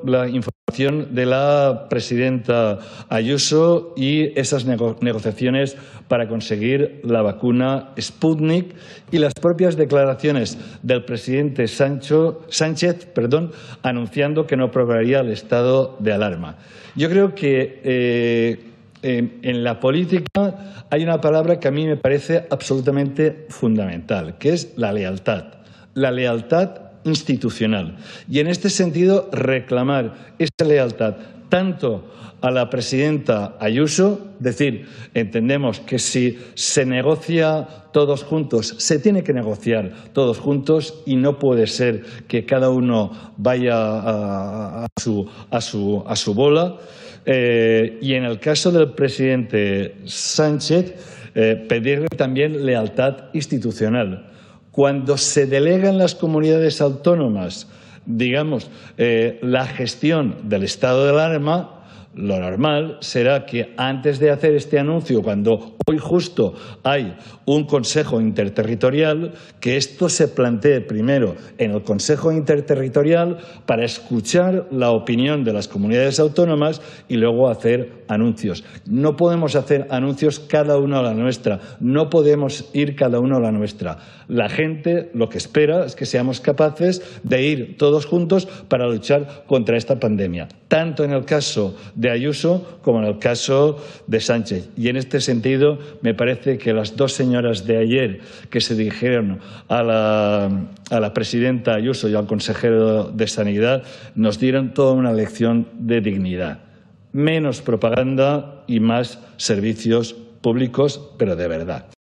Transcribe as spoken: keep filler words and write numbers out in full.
la información de la presidenta Ayuso y esas nego negociaciones para conseguir la vacuna Sputnik y las propias declaraciones del presidente Sancho, Sánchez perdón, anunciando que no aprobaría el estado de alarma. Yo creo que eh, en, en la política hay una palabra que a mí me parece absolutamente fundamental, que es la lealtad. La lealtad institucional. Y en este sentido reclamar esa lealtad tanto a la presidenta Ayuso, es decir, entendemos que si se negocia todos juntos, se tiene que negociar todos juntos y no puede ser que cada uno vaya a, a, su, a, su, a su bola. Eh, y en el caso del presidente Sánchez, eh, pedirle también lealtad institucional. Cuando se delega en las comunidades autónomas, digamos, eh, la gestión del estado de alarma, lo normal será que antes de hacer este anuncio, cuando hoy justo hay un Consejo Interterritorial, que esto se plantee primero en el Consejo Interterritorial para escuchar la opinión de las comunidades autónomas y luego hacer anuncios. No podemos hacer anuncios cada uno a la nuestra, no podemos ir cada uno a la nuestra. La gente lo que espera es que seamos capaces de ir todos juntos para luchar contra esta pandemia, tanto en el caso de Ayuso como en el caso de Sánchez. Y en este sentido me parece que las dos señoras de ayer que se dirigieron a la, a la presidenta Ayuso y al consejero de Sanidad nos dieron toda una lección de dignidad. Menos propaganda y más servicios públicos, pero de verdad.